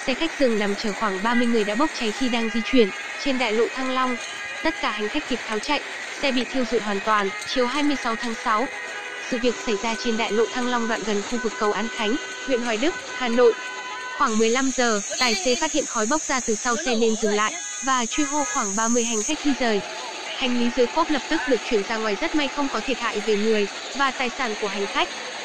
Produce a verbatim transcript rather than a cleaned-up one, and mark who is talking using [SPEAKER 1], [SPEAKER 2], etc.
[SPEAKER 1] xe khách giường nằm chở khoảng ba mươi người đã bốc cháy khi đang di chuyển trên đại lộ Thăng Long. Tất cả hành khách kịp tháo chạy, xe bị thiêu rụi hoàn toàn. Chiều hai mươi sáu tháng sáu, sự việc xảy ra trên đại lộ Thăng Long đoạn gần khu vực cầu An Khánh, huyện Hoài Đức, Hà Nội. Khoảng mười lăm giờ, tài xế phát hiện khói bốc ra từ sau xe nên dừng lại và truy hô khoảng ba mươi hành khách di rời. Hành lý dưới cốp lập tức được chuyển ra ngoài, rất may không có thiệt hại về người và tài sản của hành khách.